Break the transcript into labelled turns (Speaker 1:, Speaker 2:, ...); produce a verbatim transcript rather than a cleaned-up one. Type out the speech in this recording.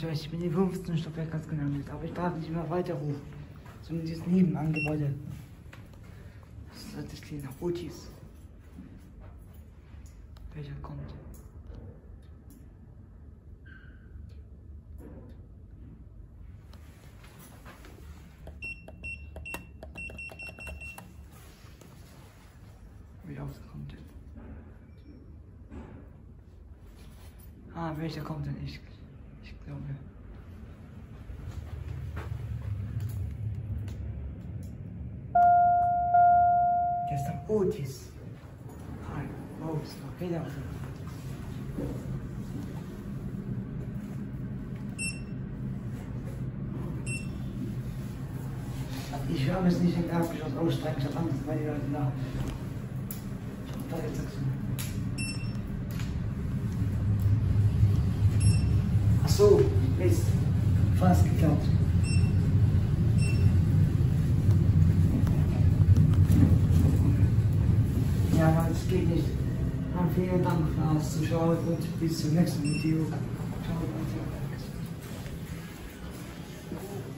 Speaker 1: Ich weiß, ich bin im fünfzehnten Stockwerk ganz genau nicht, aber ich darf nicht mehr weiter hoch. Sondern dieses Nebenangebäude. Das ist das kleine Otis. Welcher kommt? Wie rauskommt denn? Ah, welcher kommt denn? Ich, ich glaube. Der ist am Otis. Hi, oh, ist noch wieder. Ich höre mich nicht in Erdgeschoss aussteigen, ich habe Angst, weil die Leute da. Da jetzt sagst du. Ach so, Mist. Fast geklappt. Ja, aber es geht nicht. Dann vielen Dank fürs Zuschauen und bis zum nächsten Video. Ciao, Leute.